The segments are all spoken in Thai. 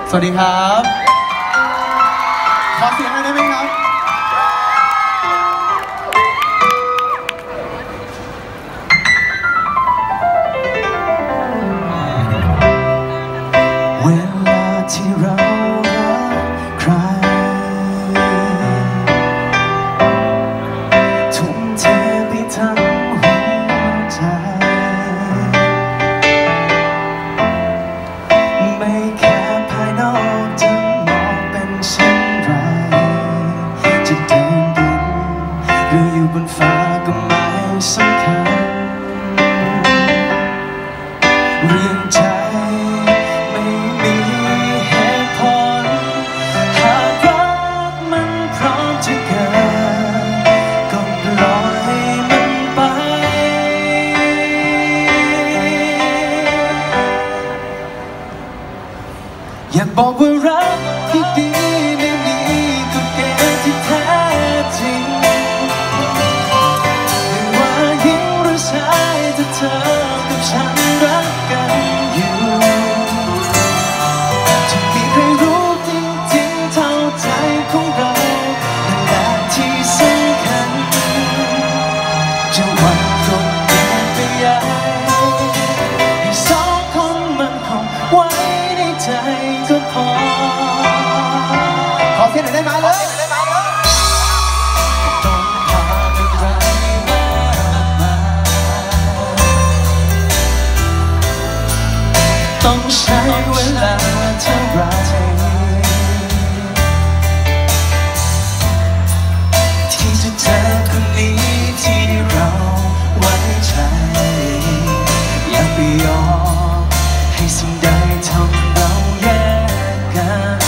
สวัสดีครับขอเสียงหน่อยได้ไหมครับเวลาที่เรารักใครทุ่มเทไปทั้งหัวใจไม่แค่ภายนอกจะมองเป็นเช่นไรจะเดินดินหรืออยู่บนฟ้าก็ไม่สำคัญเรื่องใจไม่มีเหตุผลหากรักมันพร้อมจะเกิดก็ปล่อยมันไปอยากบอกว่ารักที่ดีไม่มีกฎเกณฑ์ที่แท้จริงไม่ว่าหญิงหรือชายถ้าเธอกับฉันรักกันอยู่จะมีใครรู้จริงๆเท่าใจของเรานั่นแหละที่สำคัญจะหวังกฎเกณฑ์ไปใหญ่ให้สองคนมันคงไว้ในใจก็พอขอเสียงหน่อยได้ไหมเลยต้องพาอะไรมากมายต้องใช้เวลาเท่าไรที่จะเจอคนนี้ที่เราไว้ใจอย่าไปยอมให้สิ่งใดทำเราแยกกัน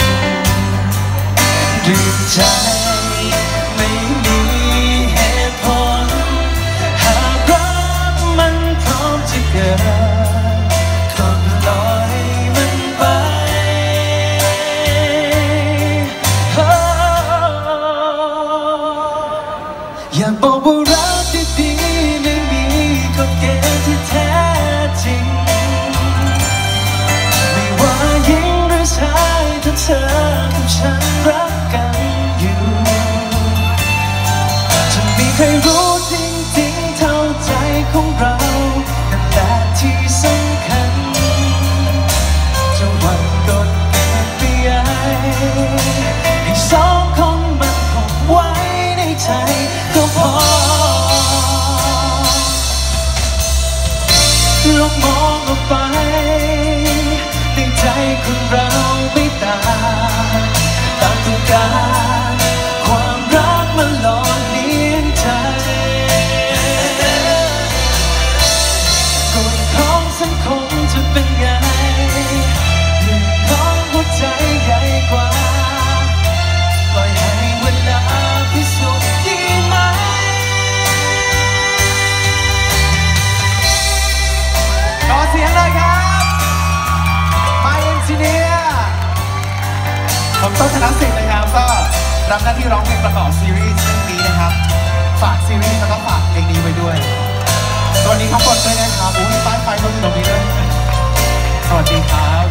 ด้วยใจไม่มีเหตุผลหากรักมันพร้อมจะเกิดก็ปล่อยมันไปอยากบอกว่ารักที่ดีไม่มีกฎเกณฑ์ที่แท้จริงไม่ว่าหญิงหรือชายถ้าเธอกับฉันรักกันอยู่จะมีใครรู้จริงๆเท่าใจของเรานั่นแหละที่สำคัญจะหวังกฎเกณฑ์ไปใหญ่ให้สองคนมันคงไว้ในใจก็พอลองมองออกไปในใจคนเราไม่ต่างต้องการความรักมันหล่อเลี้ยงใจกฎของสังคมจะเป็นไงเรื่องของหัวใจใหญ่กว่าปล่อยให้เวลาพิสูจน์ดีไหมขอเสียงเลยครับมาเอ็นจิเนียร์ผมต้นธนสิทธิ์นะครับก็รับหน้าที่ร้องเพลงประกอบซีรีส์เรื่องนี้นะครับฝากซีรีส์แล้วก็ฝากเพลงนี้ไว้ด้วยสวัสดีครับคนด้วยนะครับอุ้ยป้ายไฟตรงนี้ด้วยสวัสดีครับ